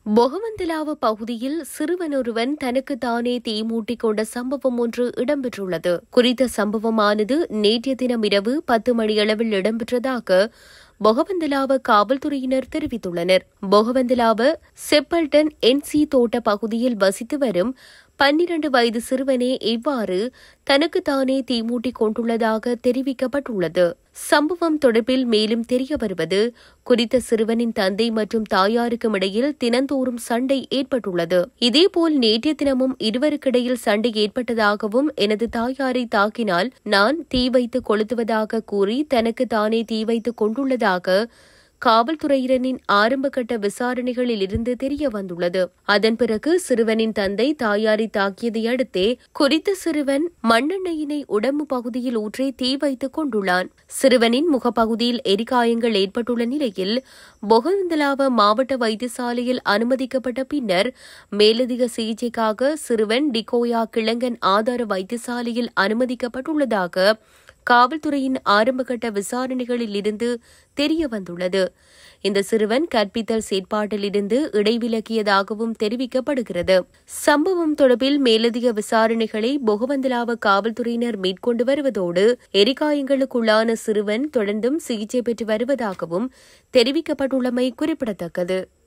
பொகவந்தலாவ பகுதியில் சிறுவனொருவன் தனக்கு தானே தீமூட்டிக் கொண்ட சம்பவம் ஒன்று இடம்பெற்றுள்ளது. குறித்த சம்பவமானது நேற்றைய தினம் இரவு 10 மணியளவில் இடம்பெற்றதாக பொகவந்தலாவ காவல்துறையினர் தெரிவித்துள்ளனர். பொகவந்தலாவ செப்பல்டன் NC தோட்ட பகுதியில் வசித்து வரும் 12 வயது சிறுவனே இவ்வாறு தனக்குத்தானே தீமூட்டிக் கொண்டுள்ளதாக தெரிவிக்கப்பட்டுள்ளது. சம்பவம் தொடர்பில் மேலும் தெரிய வருவது, குறித்த சிறுவனின் தந்தை மற்றும் தாயாருக்கும் இடையில் தினந்தோறும் சண்டை ஏற்பட்டுள்ளது. இதேபோல் நேற்றைய தினமும் இருவருக்கிடையில் சண்டை ஏற்பட்டதாகவும், எனது தாயாரை தாக்கினால் நான் தீ வைத்து கொளுத்துவதாக கூறி தனக்கு தானே தீ வைத்துக் கொண்டுள்ளதாக காவல்துறையினரின் ஆரம்பகட்ட விசாரணைகளில் இருந்து தெரிய வந்துள்ளது. அதன் பிறகு சிறுவனின் தந்தை தாயாரை தாக்கியதை அடுத்தே குறித்த சிறுவன் மண்ணெண்ணெயினை உடம்பு பகுதியில் ஊற்றி தீ வைத்துக் கொண்டுள்ளான். சிறுவனின் முகப்பகுதியில் எரிகாயங்கள் ஏற்பட்டுள்ள நிலையில் பொகவந்தலாவ மாவட்ட வைத்தியசாலையில் அனுமதிக்கப்பட்ட பின்னர் மேலதிக சிகிச்சைக்காக சிறுவன் டிகோயா கிழங்கன் ஆதார வைத்தியசாலையில் அனுமதிக்கப்பட்டுள்ளதாக காவல்துறையின் ஆரம்பகட்ட விசாரணைகளில் இருந்து தெரிய வந்துள்ளது. இந்த சிறுவன் கற்பித்தல் செயற்பாட்டில் இருந்து இடைவிலக்கியதாகவும் தெரிவிக்கப்படுகிறது. சம்பவம் தொடர்பில் மேலதிக விசாரணைகளை பொகவந்தலாவ காவல்துறையினர் மேற்கொண்டு வருவதோடு எரிகாயங்களுக்குள்ளான சிறுவன் தொடர்ந்தும் சிகிச்சை பெற்று வருவதாகவும் தெரிவிக்கப்பட்டுள்ளமை குறிப்பிடத்தக்கது.